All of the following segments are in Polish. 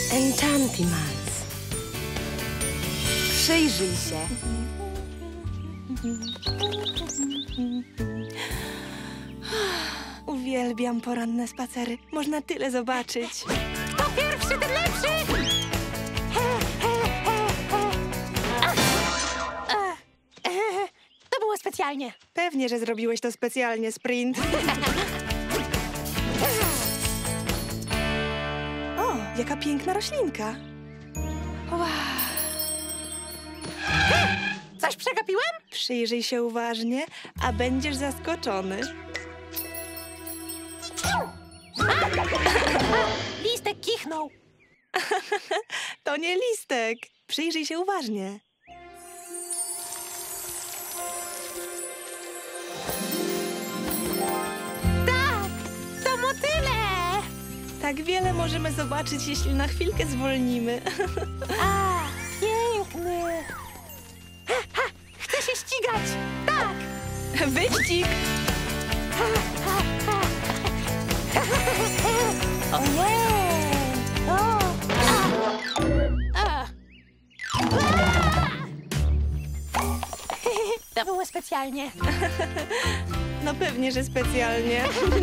Enchantimals. Przyjrzyj się. Uwielbiam poranne spacery. Można tyle zobaczyć. Kto pierwszy, ten lepszy! To było specjalnie. Pewnie, że zrobiłeś to specjalnie, Sprint. O, jaka piękna roślinka. Wow. Coś przegapiłem? Przyjrzyj się uważnie, a będziesz zaskoczony. Listek kichnął. To nie listek. Przyjrzyj się uważnie. Tak, to motyle. Tak wiele możemy zobaczyć, jeśli na chwilkę zwolnimy. A, piękny. Chcę się ścigać. Tak. Wyścig! O nie! O! To było specjalnie. No pewnie, że specjalnie.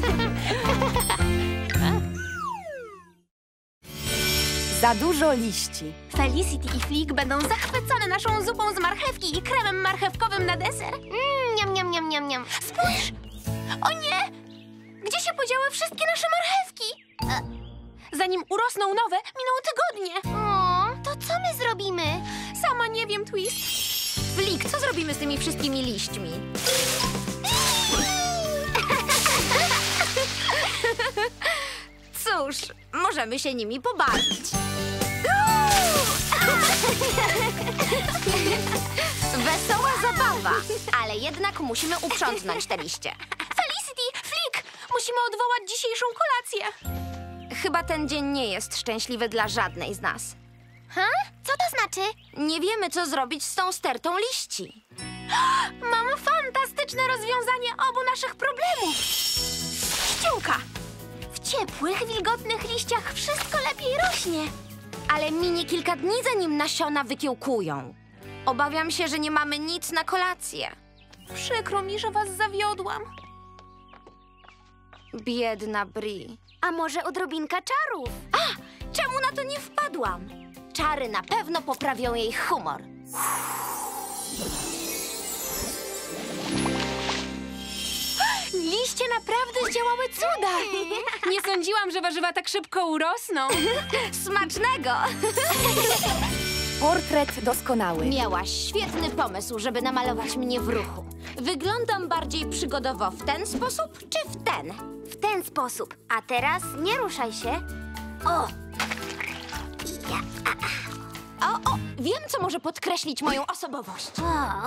Za dużo liści. Felicity i Flick będą zachwycone naszą zupą z marchewki i kremem marchewkowym na deser. Niam, niam, niam, niam, niam. Spójrz! O nie! Gdzie się podziały wszystkie nasze marchewki? Zanim urosną nowe, miną tygodnie. O, to co my zrobimy? Sama nie wiem, Twist. Flick, co zrobimy z tymi wszystkimi liśćmi? Cóż, możemy się nimi pobawić. Wesoła zabawa, ale jednak musimy uprzątnąć te liście. Felicity, Flick! Musimy odwołać dzisiejszą kolację. Chyba ten dzień nie jest szczęśliwy dla żadnej z nas. Co to znaczy? Nie wiemy, co zrobić z tą stertą liści. Mam fantastyczne rozwiązanie obu naszych problemów. Ściółka! W ciepłych, wilgotnych liściach wszystko lepiej rośnie. Ale minie kilka dni, zanim nasiona wykiełkują. Obawiam się, że nie mamy nic na kolację. Przykro mi, że was zawiodłam. Biedna Bri. A może odrobinka czarów? Czemu na to nie wpadłam? Czary na pewno poprawią jej humor. Liście naprawdę zdziałały cuda. Nie sądziłam, że warzywa tak szybko urosną. Smacznego! Portret doskonały. Miałaś świetny pomysł, żeby namalować mnie w ruchu. Wyglądam bardziej przygodowo w ten sposób, czy w ten? W ten sposób. A teraz nie ruszaj się. O! O, wiem, co może podkreślić moją osobowość. O!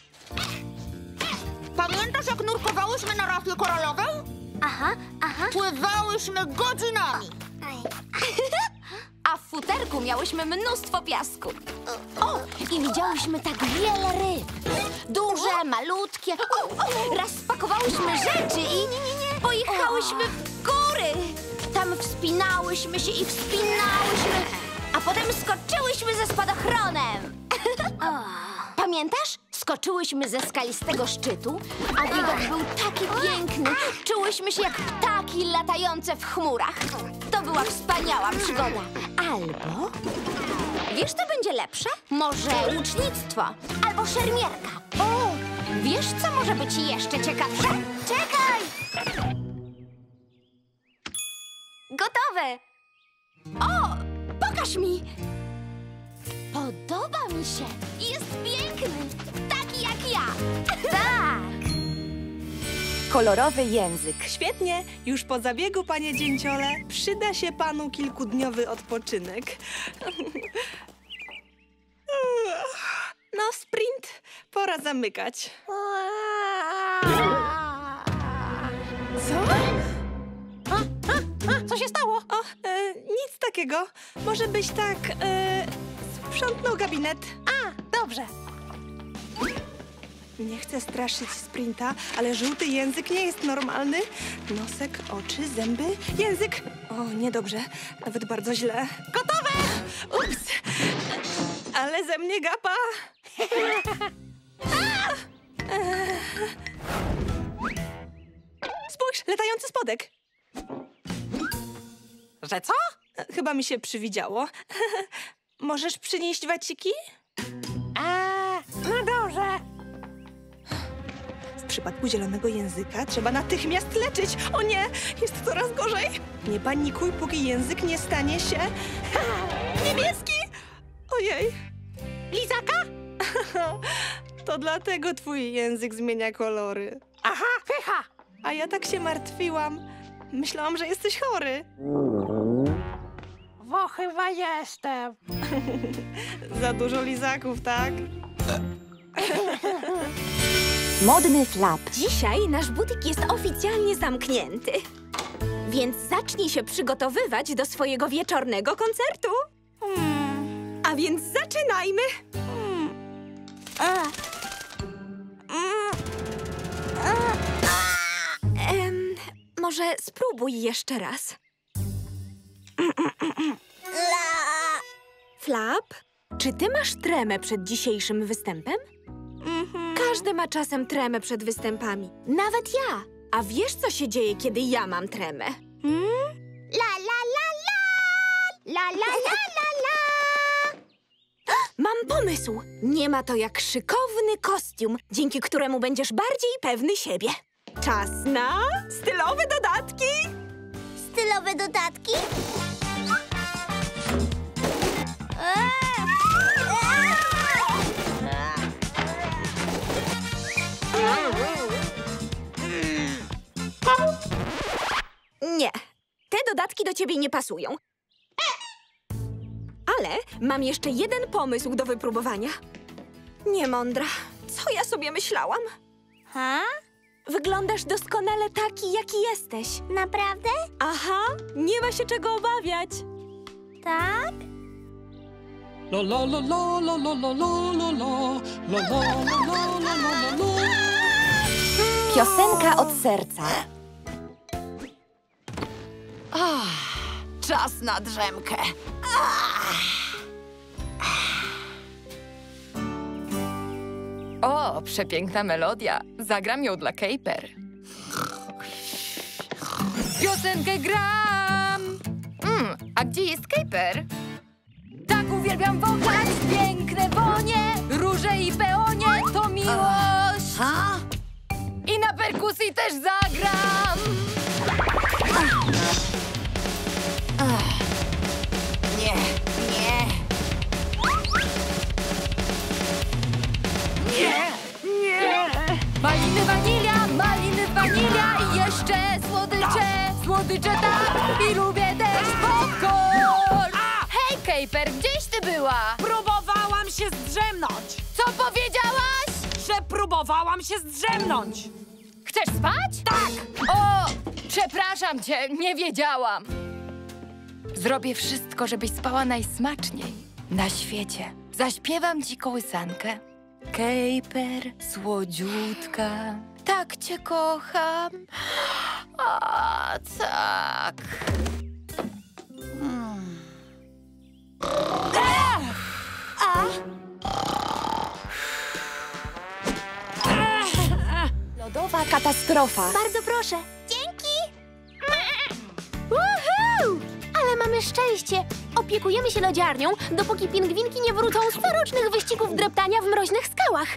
Pamiętasz, jak nurkowałyśmy na rafie koralowej? Aha. Pływałyśmy godzinami. A w futerku miałyśmy mnóstwo piasku. O, i widziałyśmy tak wiele ryb. Duże, malutkie. Raz spakowałyśmy rzeczy i pojechałyśmy w góry. Tam wspinałyśmy się i wspinałyśmy, a potem skoczyłyśmy ze spadochronem. Pamiętasz? Skoczyłyśmy ze skalistego szczytu, a widok był taki piękny. Czułyśmy się jak ptaki latające w chmurach. To była wspaniała przygoda. Albo... Wiesz, co będzie lepsze? Może łucznictwo. Albo szermierka. O! Wiesz, co może być jeszcze ciekawsze? Czekaj! Gotowe! O! Pokaż mi! Podoba mi się. Jest piękny. Taki jak ja. Tak! Kolorowy język. Świetnie. Już po zabiegu, panie dzięciole, przyda się panu kilkudniowy odpoczynek. No, Sprint, pora zamykać. Co? Co się stało? O, nic takiego. Może byś tak sprzątnął gabinet. A, dobrze. Nie chcę straszyć Sprinta, ale żółty język nie jest normalny. Nosek, oczy, zęby, język. O, niedobrze. Nawet bardzo źle. Gotowe! Ups! Ale ze mnie gapa. Spójrz, latający spodek. Że co? Chyba mi się przywidziało. Możesz przynieść waciki? No dobrze. W przypadku zielonego języka trzeba natychmiast leczyć. O nie, jest coraz gorzej. Nie panikuj, póki język nie stanie się... niebieski! Ojej. Lizaka? To dlatego twój język zmienia kolory. Aha, pycha. A ja tak się martwiłam. Myślałam, że jesteś chory. Bo chyba jestem. Za dużo lizaków, tak? Modny Flap. Dzisiaj nasz butik jest oficjalnie zamknięty. Więc zacznij się przygotowywać do swojego wieczornego koncertu. A więc zaczynajmy. Może spróbuj jeszcze raz. Flap, czy ty masz tremę przed dzisiejszym występem? Każdy ma czasem tremę przed występami. Nawet ja. A wiesz, co się dzieje, kiedy ja mam tremę? La la la la! La la la la la! Mam pomysł. Nie ma to jak szykowny kostium, dzięki któremu będziesz bardziej pewny siebie. Czas na stylowe dodatki. Stylowe dodatki? Nie, te dodatki do ciebie nie pasują. Ale mam jeszcze jeden pomysł do wypróbowania. Niemądra. Co ja sobie myślałam? Wyglądasz doskonale taki, jaki jesteś. Naprawdę? Aha, nie ma się czego obawiać. Tak? La la la la la la la la la la la la la la la. Piosenka od serca. Czas na drzemkę. O, przepiękna melodia. Zagram ją dla Kejper. Piosenkę gram! A gdzie jest Kejper? Tak uwielbiam wąchać piękne wonie, róże i peonie to miłość. I na perkusji też zagram. Nie, nie. Nie, nie. Maliny, wanilia i jeszcze słodycze. Słodycze tak i lubię też popcorn. Hej, Kejper, gdzieś ty była? Próbowałam się zdrzemnąć! Co powiedziałaś? Że próbowałam się zdrzemnąć! Chcesz spać? Tak! O, przepraszam cię, nie wiedziałam. Zrobię wszystko, żebyś spała najsmaczniej na świecie. Zaśpiewam ci kołysankę. Kejper, słodziutka, tak cię kocham. A, tak. Lodowa katastrofa. Bardzo proszę. Dzięki! Woohoo! Ale mamy szczęście. Opiekujemy się lodziarnią, dopóki pingwinki nie wrócą z corocznych wyścigów dreptania w mroźnych skałach.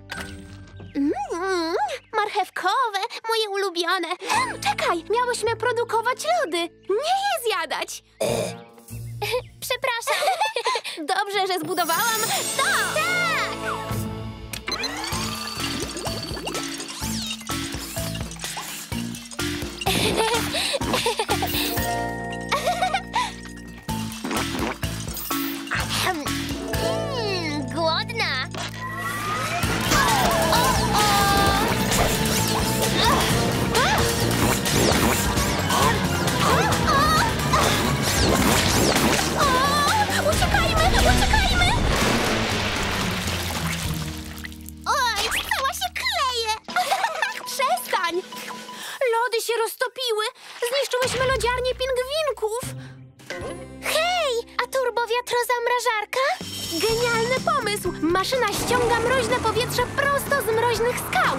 Marchewkowe, moje ulubione. Czekaj, miałyśmy produkować lody, nie je zjadać. Przepraszam. Dobrze, że zbudowałam to. Tak! Głodna. Uciekajmy, uciekajmy! Hej, a turbowiatrozamrażarka? Genialny pomysł! Maszyna ściąga mroźne powietrze prosto z mroźnych skał.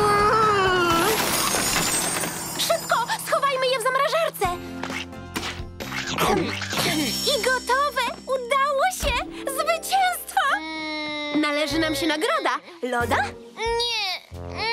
Szybko, schowajmy je w zamrażarce. I gotowe! Udało się! Zwycięstwo! Należy nam się nagroda. Loda? Nie.